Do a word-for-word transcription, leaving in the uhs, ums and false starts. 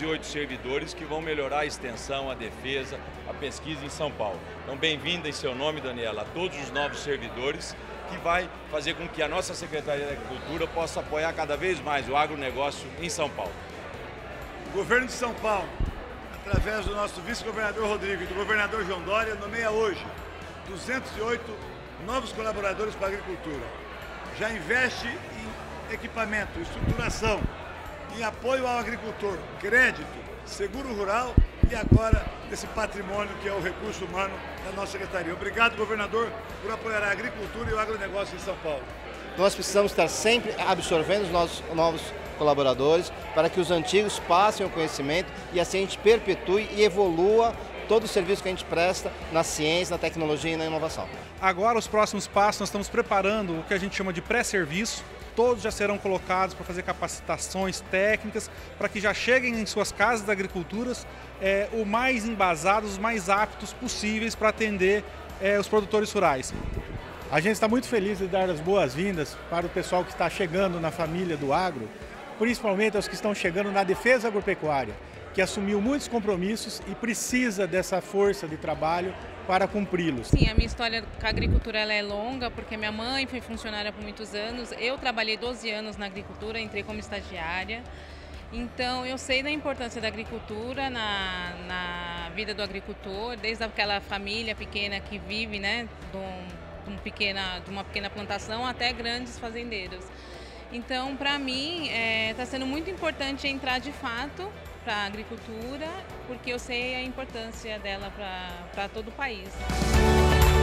oito servidores que vão melhorar a extensão, a defesa, a pesquisa em São Paulo. Então, bem-vinda em seu nome, Daniela, a todos os novos servidores, que vai fazer com que a nossa Secretaria da Agricultura possa apoiar cada vez mais o agronegócio em São Paulo. O governo de São Paulo, através do nosso vice-governador Rodrigo e do governador João Dória, nomeia hoje duzentos e oito novos colaboradores para a agricultura. Já investe em equipamento, estruturação, em apoio ao agricultor, crédito, seguro rural e agora esse patrimônio que é o recurso humano da nossa secretaria. Obrigado, governador, por apoiar a agricultura e o agronegócio em São Paulo. Nós precisamos estar sempre absorvendo os nossos novos colaboradores para que os antigos passem o conhecimento e assim a gente perpetue e evolua todo o serviço que a gente presta na ciência, na tecnologia e na inovação. Agora, os próximos passos, nós estamos preparando o que a gente chama de pré-serviço. Todos já serão colocados para fazer capacitações técnicas, para que já cheguem em suas casas de agriculturas é, o mais embasados, os mais aptos possíveis para atender é, os produtores rurais. A gente está muito feliz de dar as boas-vindas para o pessoal que está chegando na família do agro, principalmente aos que estão chegando na defesa agropecuária, que assumiu muitos compromissos e precisa dessa força de trabalho para cumpri-los. Sim, a minha história com a agricultura ela é longa, porque minha mãe foi funcionária por muitos anos, eu trabalhei doze anos na agricultura, entrei como estagiária, então eu sei da importância da agricultura na, na vida do agricultor, desde aquela família pequena que vive, né, de, um, de, um pequena, de uma pequena plantação até grandes fazendeiros. Então, para mim, está é, sendo muito importante entrar de fato para a agricultura, porque eu sei a importância dela para todo o país.